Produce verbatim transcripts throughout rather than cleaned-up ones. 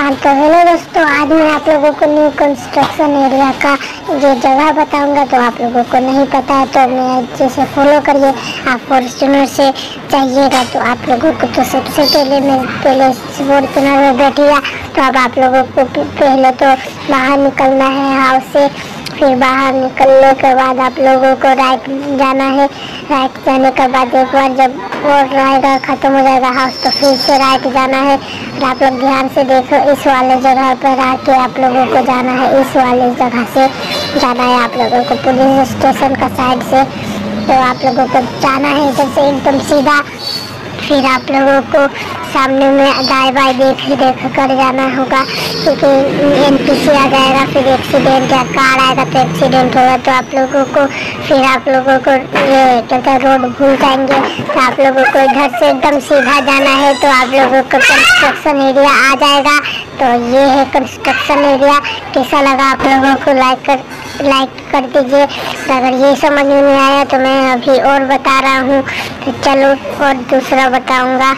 हाँ तो हेलो दोस्तों, आज मैं आप लोगों को न्यू कंस्ट्रक्शन एरिया का जो जगह बताऊंगा। तो आप लोगों को नहीं पता है तो मैं जैसे फॉलो करिए। आप फॉर्च्यूनर से चाहिएगा तो आप लोगों को तो सबसे पहले मैं पहले फॉर्च्यूनर में बैठिएगा। तो अब आप लोगों को पहले तो बाहर निकलना है हाउस से। फिर बाहर निकलने के बाद आप लोगों को राइट जाना है। राइट जाने के बाद एक बार जब रोड रहेगा ख़त्म हो जाएगा हाउस तो फिर से राइट जाना है। और आप लोग ध्यान से देखो, इस वाले जगह पर आके आप लोगों को जाना है। इस वाले जगह से जाना है आप लोगों को पुलिस स्टेशन का साइड से। तो आप लोगों को जाना है इधर से एकदम सीधा। फिर आप लोगों को सामने में दाएं बाएं देख देख कर जाना होगा, क्योंकि एन पी सी आ जाएगा। फिर एक्सीडेंट या कार आएगा तो एक्सीडेंट होगा। तो आप लोगों को फिर आप लोगों को ये कहते हैं रोड भूल जाएंगे। तो आप लोगों को इधर से एकदम सीधा जाना है। तो आप लोगों को कंस्ट्रक्शन एरिया आ जाएगा। तो ये है कंस्ट्रक्शन एरिया। कैसा लगा आप लोगों को लाइक कर लाइक कर दीजिए। अगर ये समझ में नहीं आया तो मैं अभी और बता रहा हूँ। तो चलो और दूसरा बताऊँगा।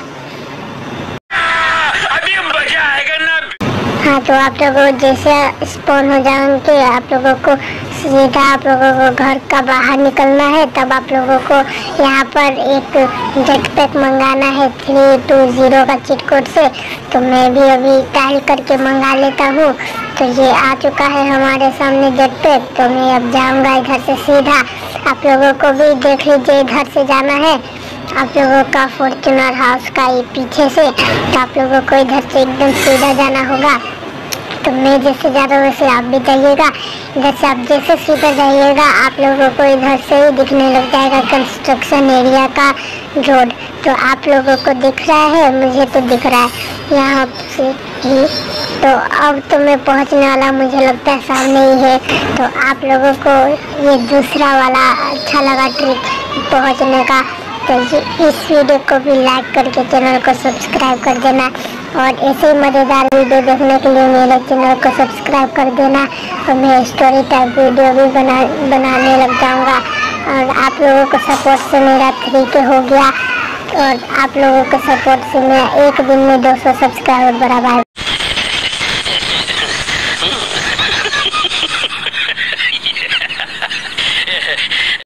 हाँ तो आप लोगों जैसे स्पॉन हो जाएंगे आप लोगों को सीधा आप लोगों को घर का बाहर निकलना है। तब आप लोगों को यहाँ पर एक जेट पैक मंगाना है थ्री टू ज़ीरो का चीट कोड से। तो मैं भी अभी टाइल करके मंगा लेता हूँ। तो ये आ चुका है हमारे सामने जेट पैक। तो मैं अब जाऊँगा इधर से सीधा। आप लोगों को भी देख लीजिए, इधर से जाना है आप लोगों का फॉर्च्यूनर हाउस का ये पीछे से। तो आप लोगों को इधर से एकदम सीधा जाना होगा। तो मैं जैसे जा रहा हूँ वैसे आप भी जाइएगा। इधर से आप जैसे सीधा जाइएगा आप लोगों को इधर से ही दिखने लग जाएगा कंस्ट्रक्शन एरिया का रोड। तो आप लोगों को दिख रहा है, मुझे तो दिख रहा है यहाँ से ही। तो अब तो मैं पहुँचने वाला, मुझे लगता है सामने ही है। तो आप लोगों को ये दूसरा वाला अच्छा लगा ट्रिक पहुँचने का। तो इस वीडियो को भी लाइक करके चैनल को सब्सक्राइब कर देना। और ऐसे ही मज़ेदार वीडियो देखने के लिए मेरे चैनल को सब्सक्राइब कर देना। और मैं स्टोरी टाइप वीडियो भी बना बनाने लग जाऊँगा। और आप लोगों को सपोर्ट से मेरा थ्री के हो गया। और आप लोगों के सपोर्ट से मैं एक दिन में दो सौ सब्सक्राइबर बराबर